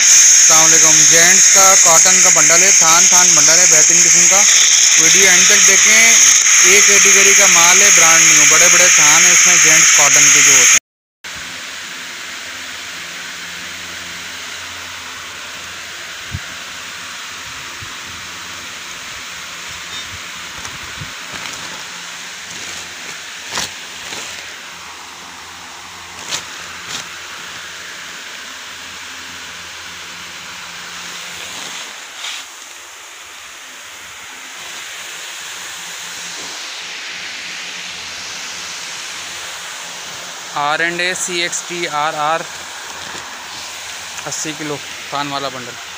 अस्सलाम वालेकुम। जेंट्स का कॉटन का बंडल है, थान बंडल है, बेहतरीन किस्म का। वीडियो एंड तक देखें। एक कैटेगरी का माल है, ब्रांड न्यू, बड़े बड़े थान है इसमें, जेंट्स कॉटन के जो होते हैं। R&A CXT RR 80 किलो थान वाला बंडल।